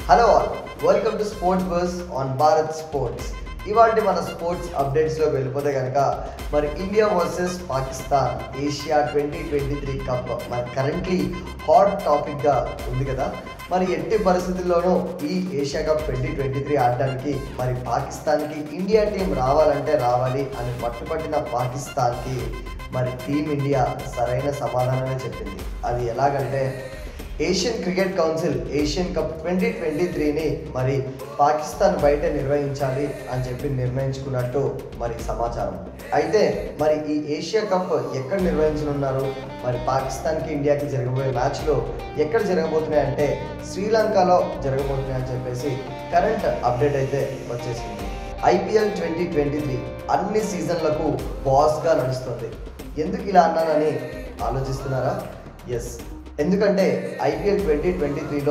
Hello all, welcome to sports bus on Bharat sports. ఇవాళ మన sports అప్డేట్స్లో వెళ్ళిపోతే కనుక మరి India versus Pakistan Asia 2023 cup మరి కరెంట్లీ హాట్ టాపిక్గా ఉంది కదా. మరి ఎట్టి పరిస్థితుల్లోనూ ఈ ఏషియా కప్ 2023 ఆడడానికి మరి పాకిస్తాన్కి ఇండియా టీం రావాలంటే రావాలి అని పట్టుపట్టిన పాకిస్తాన్కి మరి టీమిండియా సరైన సమాధానమే చెప్పింది. అది ఎలాగంటే Asian cricket council Asian cup 2023ని మరి పాకిస్తాన్ బయట నిర్వహించాలి అని చెప్పి నిర్ణయించుకున్నట్టు మరి సమాచారం. అయితే మరి ఈ ఏషియా కప్ ఎక్కడ నిర్వహించనున్నారు, మరి పాకిస్తాన్కి ఇండియాకి జరగబోయే మ్యాచ్లు ఎక్కడ జరగబోతున్నాయంటే శ్రీలంకలో జరగబోతున్నాయని చెప్పేసి కరెంట్ అప్డేట్ అయితే వచ్చేసింది. IPL 2023 అన్ని సీజన్లకు బాస్గా నడుస్తుంది. ఎందుకు ఇలా అన్నానని ఆలోచిస్తున్నారా? ఎస్, ఎందుకంటే IPL 2023లో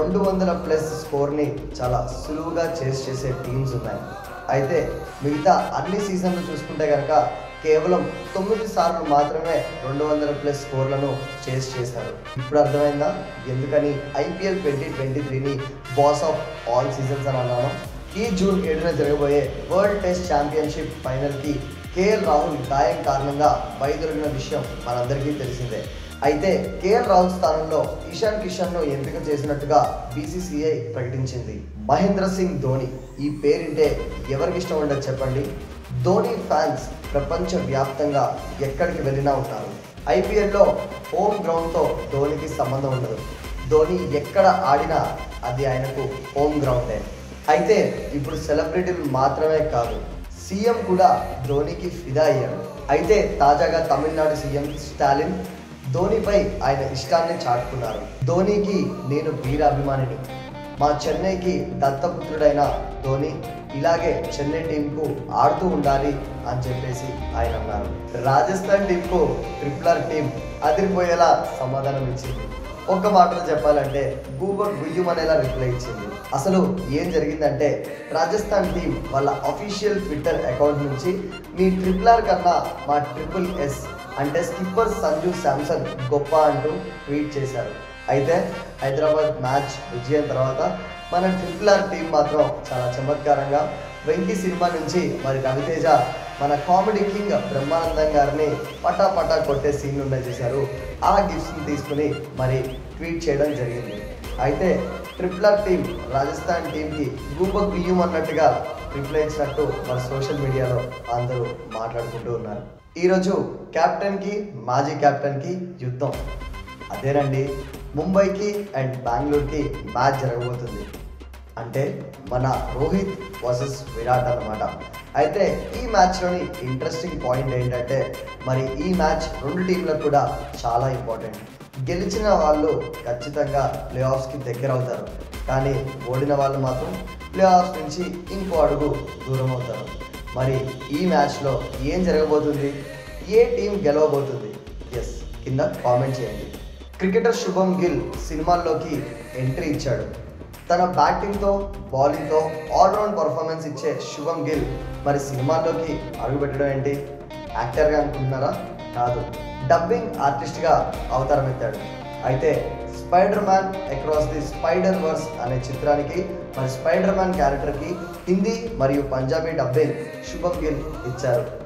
200+ స్కోర్ని చాలా సులువుగా చేసే టీమ్స్ ఉన్నాయి. అయితే మిగతా అన్ని సీజన్లు చూసుకుంటే కనుక కేవలం 9 సార్లు మాత్రమే 200+ స్కోర్లను చేశారు. ఇప్పుడు అర్థమైందా ఎందుకని IPL 2023ని బాస్ ఆఫ్ ఆల్ సీజన్స్ అని అన్నాను. ఈ జూన్ 7న జరగబోయే వరల్డ్ టెస్ట్ ఛాంపియన్షిప్ ఫైనల్కి KL రాహుల్ గాయం కారణంగా బయలుదేరిన విషయం మనందరికీ తెలిసిందే. అయితే KL రాహుల్ స్థానంలో ఇషాన్ కిషన్ను ఎంపిక చేసినట్టుగా BCCI ప్రకటించింది. మహేంద్ర సింగ్ ధోని, ఈ పేరింటే ఎవరికి ఇష్టం ఉండదు చెప్పండి. ధోని ఫ్యాన్స్ ప్రపంచ వ్యాప్తంగా ఎక్కడికి వెళ్ళినా ఉంటారు. IPLలో హోమ్ గ్రౌండ్తో ధోనికి సంబంధం ఉండదు. ధోని ఎక్కడ ఆడినా అది ఆయనకు హోమ్ గ్రౌండే. అయితే ఇప్పుడు సెలబ్రిటీలు మాత్రమే కాదు, సీఎం కూడా ధోనికి ఫిదా అయ్యాడు. అయితే తాజాగా తమిళనాడు సీఎం స్టాలిన్ ధోనిపై ఆయన ఇష్టాన్ని చాటుకున్నారు. ధోనికి నేను వీరాభిమానిని, మా చెన్నైకి దత్తపుత్రుడైన ధోని ఇలాగే చెన్నై టీంకు ఆడుతూ ఉండాలి అని చెప్పేసి ఆయన అన్నారు. రాజస్థాన్ టీంకు RRR టీం అదిరిపోయేలా సమాధానం ఇచ్చింది. ఒక్క మాటలో చెప్పాలంటే గుయ్యమనేలా రిప్లై ఇచ్చింది. అసలు ఏం జరిగిందంటే రాజస్థాన్ టీం వాళ్ళ అఫీషియల్ ట్విట్టర్ అకౌంట్ నుంచి మీ RRR కన్నా మా SSS అంటే స్కిప్పర్ సంజు శాంసన్ గొప్ప అంటూ ట్వీట్ చేశారు. అయితే హైదరాబాద్ మ్యాచ్ విజయం తర్వాత మన RRR టీం మాత్రం చాలా చమత్కారంగా వెంకీ సినిమా నుంచి మరి రవితేజ మన కామెడీ కింగ్ బ్రహ్మానందం గారిని పటా కొట్టే సీన్లు ఉన్నాయి చేశారు. ఆ గిఫ్ట్స్ని తీసుకుని మరి ట్వీట్ చేయడం జరిగింది. అయితే RRR టీం రాజస్థాన్ టీంకి గుయ్యం అన్నట్టుగా రిప్లై ఇచ్చినట్టు మన సోషల్ మీడియాలో అందరూ మాట్లాడుకుంటూ ఉన్నారు. ఈరోజు కెప్టెన్కి మాజీ కెప్టెన్కి యుద్ధం. అదేనండి, ముంబైకి అండ్ బెంగళూరుకి మ్యాచ్ జరగబోతుంది. అంటే మన రోహిత్ వర్సెస్ విరాట్ అన్నమాట. అయితే ఈ మ్యాచ్లోని ఇంట్రెస్టింగ్ పాయింట్ ఏంటంటే మరి ఈ మ్యాచ్ రెండు టీంలకు కూడా చాలా ఇంపార్టెంట్. గెలిచిన వాళ్ళు ఖచ్చితంగా ప్లే ఆఫ్స్కి దగ్గర అవుతారు, కానీ ఓడిన వాళ్ళు మాత్రం ప్లే ఆఫ్స్ నుంచి ఇంకో అడుగు దూరం అవుతారు. మరి ఈ మ్యాచ్లో ఏం జరగబోతుంది, ఏ టీం గెలవబోతుంది? ఎస్, కింద కామెంట్ చేయండి. క్రికెటర్ శుభం గిల్ సినిమాల్లోకి ఎంట్రీ ఇచ్చాడు. తన బ్యాటింగ్తో బౌలింగ్తో ఆల్రౌండ్ పర్ఫార్మెన్స్ ఇచ్చే శుభం గిల్ మరి సినిమాల్లోకి అడుగుపెట్టడం ఏంటి? యాక్టర్గా అనుకుంటున్నారా? కాదు, డబ్బింగ్ ఆర్టిస్ట్గా అవతారం ఎత్తాడు. అయితే Spider Man across the Spider Verse అనే చిత్రానికి మరి స్పైడర్ మ్యాన్ క్యారెక్టర్కి హిందీ మరియు పంజాబీ డబ్బింగ్ శుభం గిల్ ఇచ్చారు.